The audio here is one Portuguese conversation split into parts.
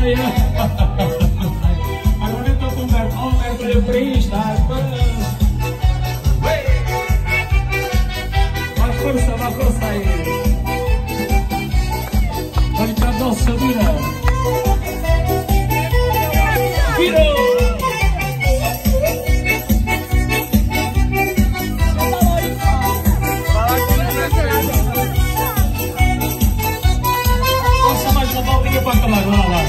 Agora eu tô com o Mercúrio freestyle. Uma força aí. Olha que a nossa vida. Virou! Nossa, mais uma bolinha para aquela lá.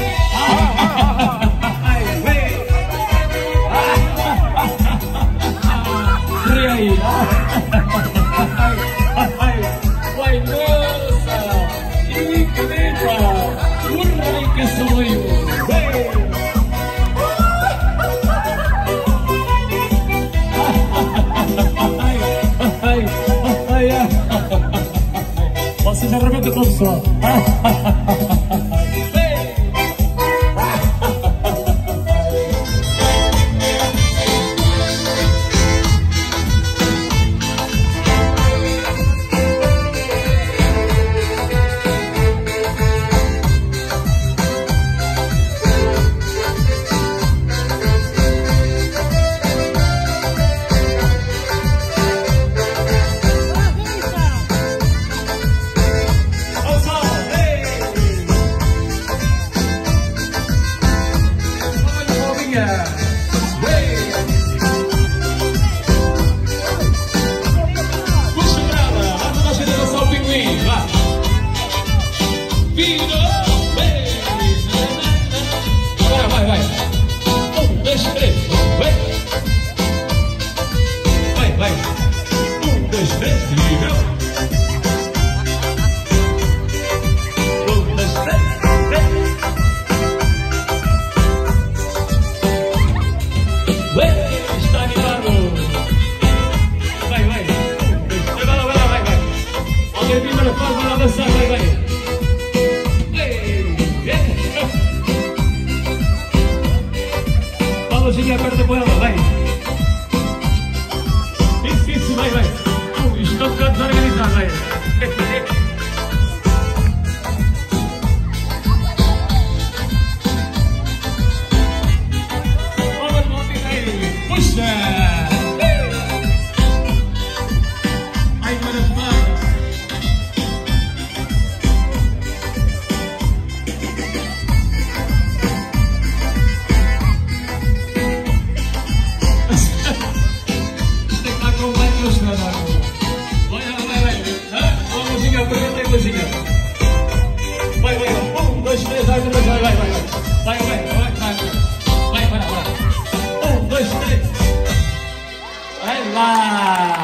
E aí? Vai, moça! E caneta! Urra que sou eu! Você já arrebenta todo só! Aperta com ela, vai. Isso, vai. Estou ficando desorganizado, vai. Vamos, vamos, aí. Puxa. Ai, maravilha. Vai, 1, 2, 3, vai. 1, 2, 3. Vai lá.